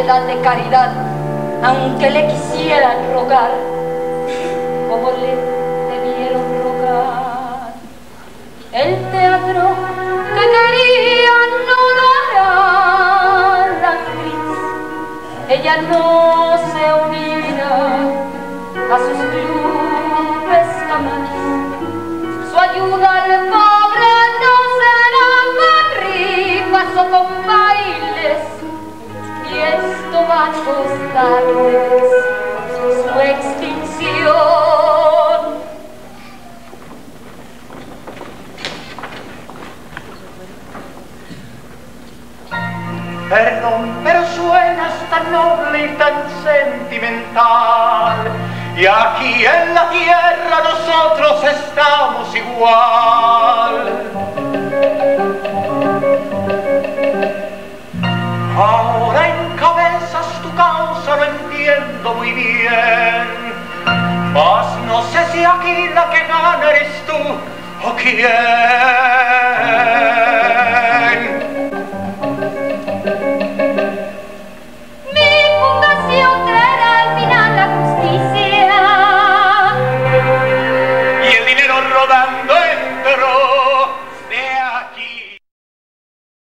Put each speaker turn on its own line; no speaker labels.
obras de caridad, aunque le quisieran rogar, como le debieron rogar. El teatro que quería no dará la actriz, ella no se unirá a sus clubes jamás. Su ayuda al pobre no será con rifas o con bailes, y esto va a costarles su extinción.
Perdón, pero suenas tan noble y tan sentimental, y aquí en la tierra nosotros estamos igual. Ahora encabezas tu causa, lo entiendo muy bien, mas no sé si aquí la que gana eres tú o quién.